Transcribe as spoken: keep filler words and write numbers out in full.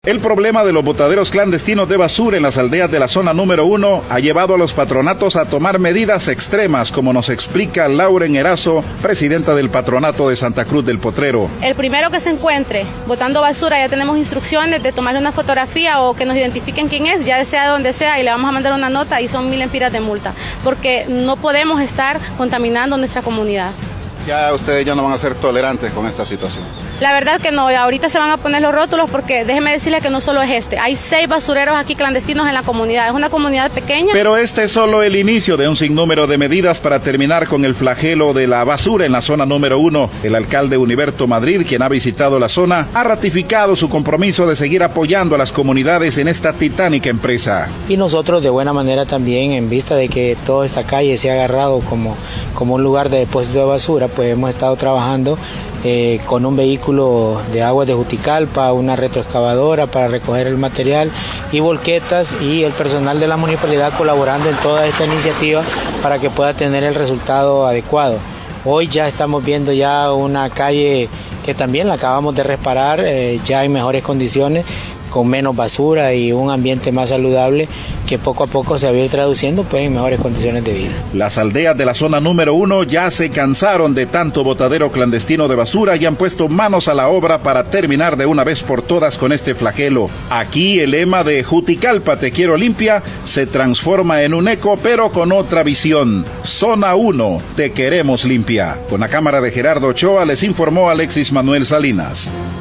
El problema de los botaderos clandestinos de basura en las aldeas de la zona número uno ha llevado a los patronatos a tomar medidas extremas, como nos explica Lauren Erazo, presidenta del patronato de Santa Cruz del Potrero. El primero que se encuentre botando basura, ya tenemos instrucciones de tomarle una fotografía o que nos identifiquen quién es, ya sea donde sea, y le vamos a mandar una nota y son mil empiras de multa, porque no podemos estar contaminando nuestra comunidad. Ya ustedes ya no van a ser tolerantes con esta situación. La verdad que no, ahorita se van a poner los rótulos porque déjeme decirle que no solo es este, hay seis basureros aquí clandestinos en la comunidad, es una comunidad pequeña. Pero este es solo el inicio de un sinnúmero de medidas para terminar con el flagelo de la basura en la zona número uno. El alcalde Uniberto Madrid, quien ha visitado la zona, ha ratificado su compromiso de seguir apoyando a las comunidades en esta titánica empresa. Y nosotros de buena manera también, en vista de que toda esta calle se ha agarrado como, como un lugar de depósito de basura, pues hemos estado trabajando Eh, con un vehículo de aguas de Juticalpa, una retroexcavadora para recoger el material y volquetas, y el personal de la municipalidad colaborando en toda esta iniciativa para que pueda tener el resultado adecuado. Hoy ya estamos viendo ya una calle que también la acabamos de reparar, eh, ya en mejores condiciones, con menos basura y un ambiente más saludable que poco a poco se va a ir traduciendo pues en mejores condiciones de vida. Las aldeas de la zona número uno ya se cansaron de tanto botadero clandestino de basura y han puesto manos a la obra para terminar de una vez por todas con este flagelo. Aquí el lema de Juticalpa te quiero limpia se transforma en un eco, pero con otra visión. Zona uno, te queremos limpia. Con la cámara de Gerardo Ochoa les informó Alexis Manuel Salinas.